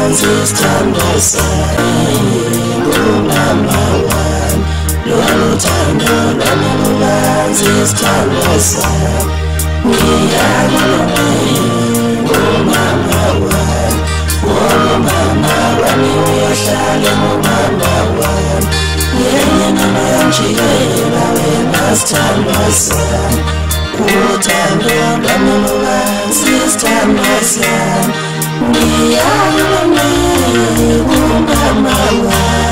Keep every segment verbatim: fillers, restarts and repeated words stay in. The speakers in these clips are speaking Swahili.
sisithandwa sami number one luthando lwami lubanzi sisithandwa sami ngiyakubona ngumama wami ngumama wami uyohlala ngumama wami ngiyena noyamjikela wena sithandwa sami uthando lwami lubanzi sisithandwa sami ngiyakubona ngumama wami.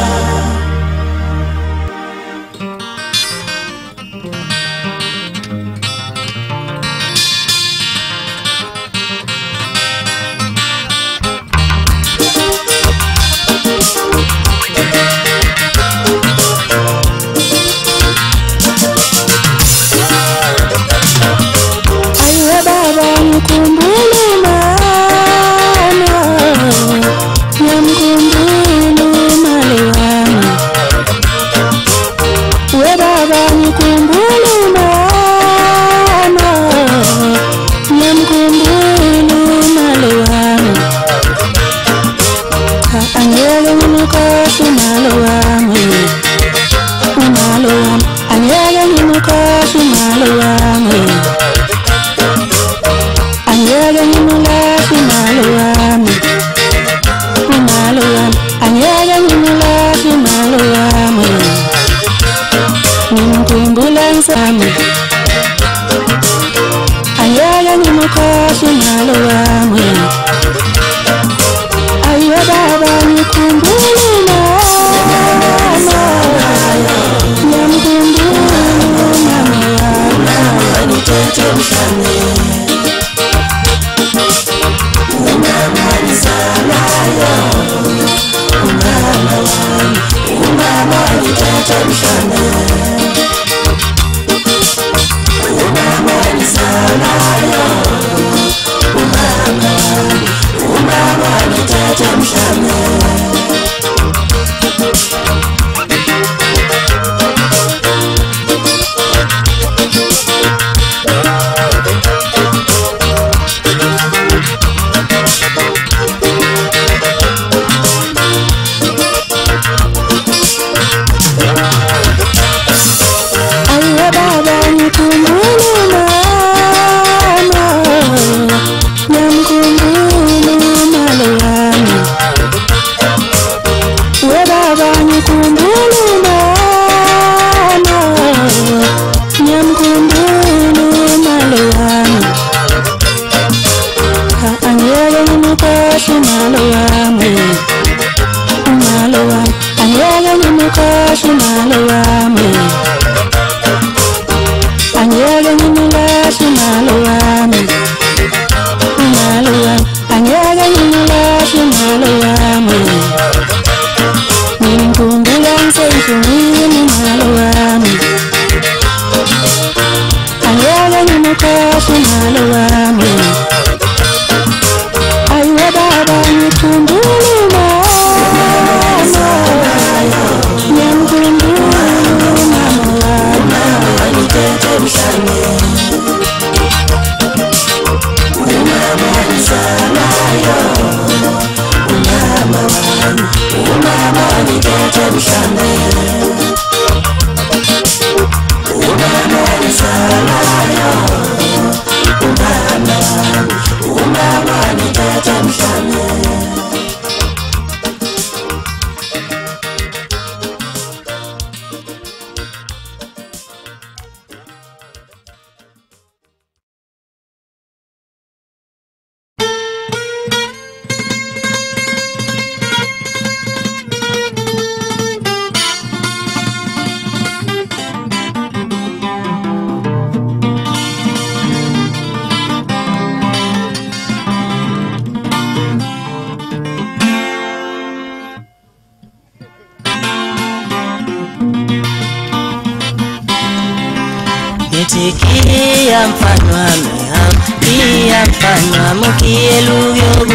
Kia mfano ameham, kia mfano amukielu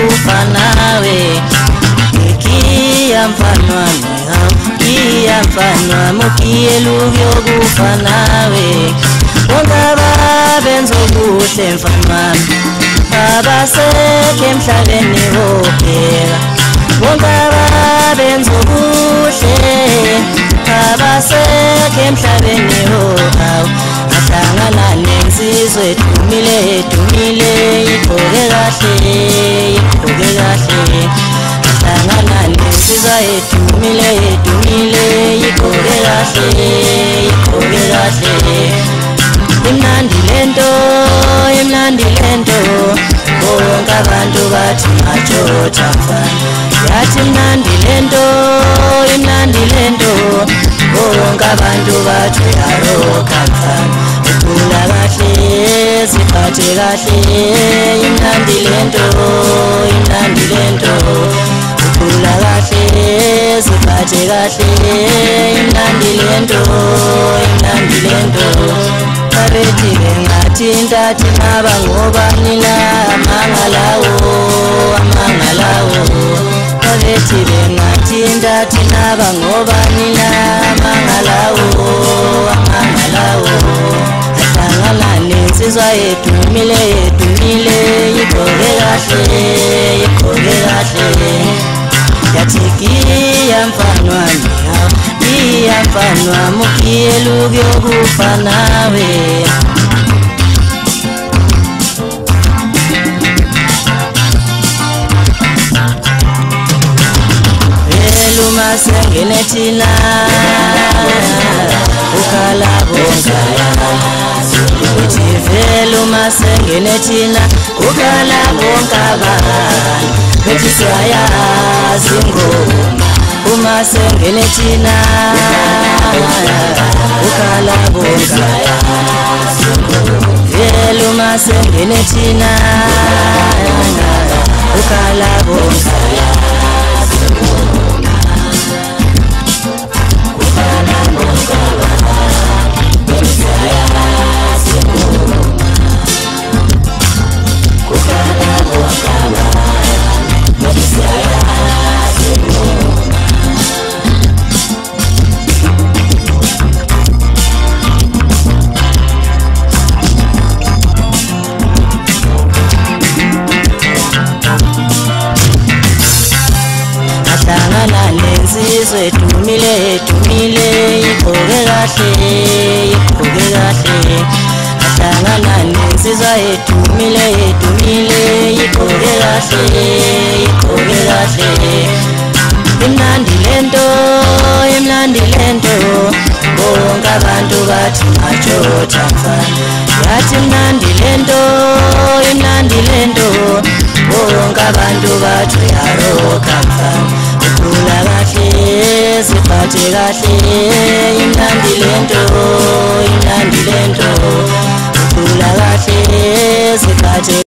vyogufanawe. Kia mfano ameham, kia mfano amukielu vyogufanawe. Ungaba benzo kuhle mfano ami, abaseke emhlabeni bophela. bonke abenza okuhle abasekho emhlabeni hawu ahlangana nensizwe edumile edumile igqoke kahle igqoke kahle ahlangana nensizwa edumile edumile igqoke kahle igqoke kahle imnandi lento imnandi lento bonke abantu bathi maJoja mfana yathi imnandi lento imnandi lento bonke abantu bathi uyaroka mfana ukhula kahle siphathe kahle imnandi lento imnandi lento ukhula kahle siphathe kahle imnandi lento imnandi lento babethi bengathinta thina bangobani la amangalawo amangalawo babethi bengathinta thina bangobani la amangalawo amangalawo ahlangana nensizwa edumile edumile igqoke kahle igqoke kahle yathi kiya mfanwami iya mfanwa mukielu byokufa nawe velu masengene thina ukhala bonkaya uthi velu masengene thina ukhala bonkabana bethi siyayazi ingoma uma sengene thina ukhala bonkaya velu masengene thina ukhala bonkaya insizwe edumile edumile igqoke kahle igqoke kahle ahlangana nensizwa edumile edumile igqoke kahle igqoke kahle imnandi lento imnandi lento bonke abantu bathi maJoja mfana yathi imnandi lento imnandi lento bonke abantu bathi uyaroka mfana ukhula kahle siphathe kahle imnandi lento imnandi lento ukhula kahle siphathe